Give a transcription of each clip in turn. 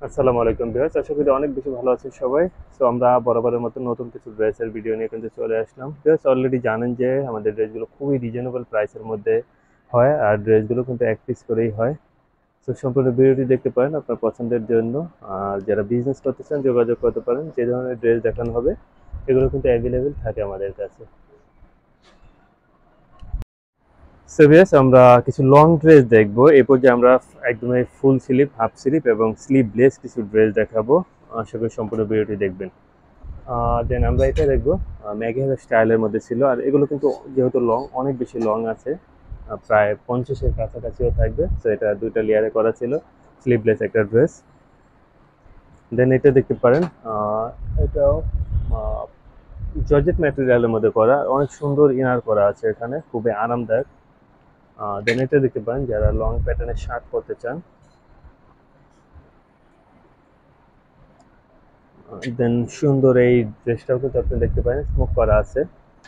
আসসালামু আলাইকুম ভিউয়ার্স, আশা করি অনেক বেশি ভালো আছেন সবাই। সো আমরা বরাবরের মতো নতুন কিছু ড্রেসের ভিডিও নিয়ে কিন্তু চলে আসলাম। ভিউয়ার্স, অলরেডি জানেন যে আমাদের ড্রেসগুলো খুবই রিজনেবল প্রাইসের মধ্যে হয়, আর ড্রেসগুলো কিন্তু এক পিস করেই হয়। সো সম্পূর্ণ ভিডিওটি দেখতে পারেন আপনার পছন্দের জন্য। আর যারা বিজনেস করতে চান যোগাযোগ করতে পারেন, যে ধরনের ড্রেস দেখানো হবে এগুলো কিন্তু অ্যাভেলেবেল থাকে আমাদের কাছে। সো ভিউয়ার্স, আমরা কিছু লং ড্রেস দেখবো। এরপর যে আমরা একদমই ফুল স্লিভ, হাফ স্লিভ এবং স্লিভলেস কিছু ড্রেস দেখাবো। আশা করি সম্পূর্ণ ভিডিওটি দেখবেন। দেন আমরা এটা দেখবো, ম্যাগি হাজার স্টাইলের মধ্যে ছিল। আর এগুলো কিন্তু যেহেতু লং, অনেক বেশি লং আছে, প্রায় 50-এর কাছাকাছিও থাকবে। তো এটা দুইটা লেয়ারে করা ছিল, স্লিভলেস একটা ড্রেস। দেন এটা দেখতে পারেন, এটাও জর্জেট ম্যাটেরিয়ালের মধ্যে করা, অনেক সুন্দর ইনার করা আছে এখানে, খুবই আরামদায়ক। দেন এটা দেখতে পারেন যারা লং প্যাটার্নের শার্ট পরতে চান। দেন সুন্দর এই ড্রেসটাও কিন্তু আপনি দেখতে পারেন স্মোক করা আছে,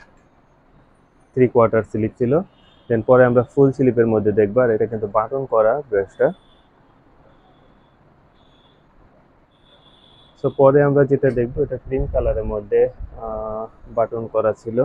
3/4 স্লিপ ছিল। দেন পরে আমরা ফুল স্লিপের মধ্যে দেখবো, আর এটা কিন্তু বাটন করা ড্রেসটা। সো পরে আমরা যেটা দেখবো, এটা ক্রিম কালারের মধ্যে বাটন করা ছিল।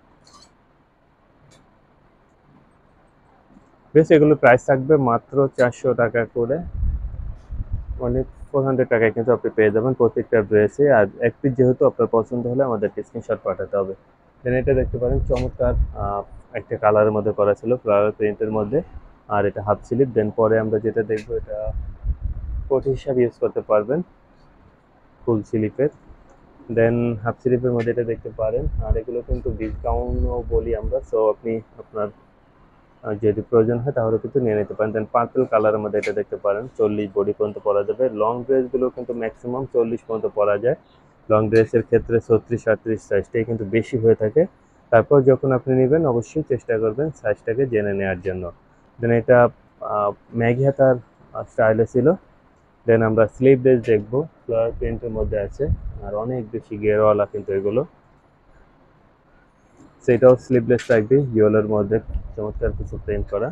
বেশ, এগুলো প্রাইস থাকবে মাত্র 400 টাকা করে, মানে 400 টাকায় কিন্তু আপনি পেয়ে যাবেন প্রত্যেকটা ড্রেসে। আর এক পিস যেহেতু আপনার পছন্দ হলে আমাদেরকে স্ক্রিনশট পাঠাতে হবে। দেন এটা দেখতে পারেন চমৎকার, একটা কালারের মধ্যে করা ছিল, ফ্লাওয়ার প্রিন্টের মধ্যে। আর এটা হাফ স্লিভ। দেন পরে আমরা যেটা দেখবো, এটা কোট হিসাবে ইউজ করতে পারবেন ফুল স্লিভের। দেন হাফ স্লিভের মধ্যে এটা দেখতে পারেন। আর এগুলো কিন্তু ডিসকাউন্টও বলি আমরা, সো আপনি আপনার যদি প্রয়োজন হয় তাহলে কিন্তু নিয়ে নিতে পারেন। দেন পার্পল কালারের মধ্যে এটা দেখতে পারেন, 40 বডি পর্যন্ত পরা যাবে। লং ড্রেসগুলো কিন্তু ম্যাক্সিমাম 40 পর্যন্ত পরা যায়। লং ড্রেসের ক্ষেত্রে 36-38 সাইজটাই কিন্তু বেশি হয়ে থাকে। তারপর যখন আপনি নেবেন অবশ্যই চেষ্টা করবেন সাইজটাকে জেনে নেওয়ার জন্য। দেন এটা ম্যাগি হাতার স্টাইলে ছিল। দেন আমরা স্লিভলেস দেখবো, ফ্লাওয়ার প্রিন্টের মধ্যে আছে, আর অনেক বেশি ঘেরওয়ালা কিন্তু এগুলো। সেটাও স্লিভলেস থাকবে, ইয়েলোর মধ্যে চমৎকার কিছু প্রিন্ট করা।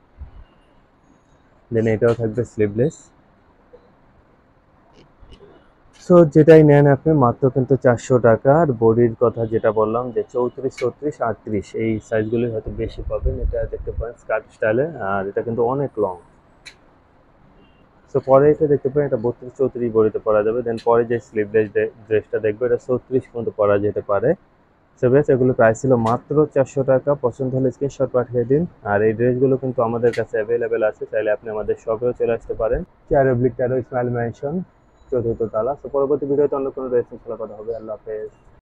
দেন এটাও থাকবে স্লিভলেস। সো যেটাই নেন আপনি মাত্র কিন্তু 400 টাকা। আর বডির কথা যেটা বললাম যে 34, 36, 38 এই সাইজগুলি হয়তো বেশি পাবেন। এটা দেখতে পারেন স্কার্ট স্টাইলে, আর এটা কিন্তু অনেক লং। সো পরে এটা দেখতে পারেন, এটা 32, 34 বডিতে পরা যাবে। দেন পরে যে স্লিভলেস ড্রেসটা দেখবো, এটা 36 পর্যন্ত পরা যেতে পারে। সো বেশ, এগুলো প্রাইস ছিল মাত্র 400 টাকা। পছন্দ হলে স্ক্রিনশট পাঠিয়ে দিন। আর এই ড্রেসগুলো কিন্তু আমাদের কাছে অ্যাভেলেবেল আছে, চাইলে আপনি আমাদের শপেও চলে আসতে পারেন। 4/13 স্মাইল ম্যানশন, 4th তলা। তো পরবর্তী ভিডিওতে অন্য কোনো ড্রেস খেলা কথা হবে। আল্লাহ হাফেজ।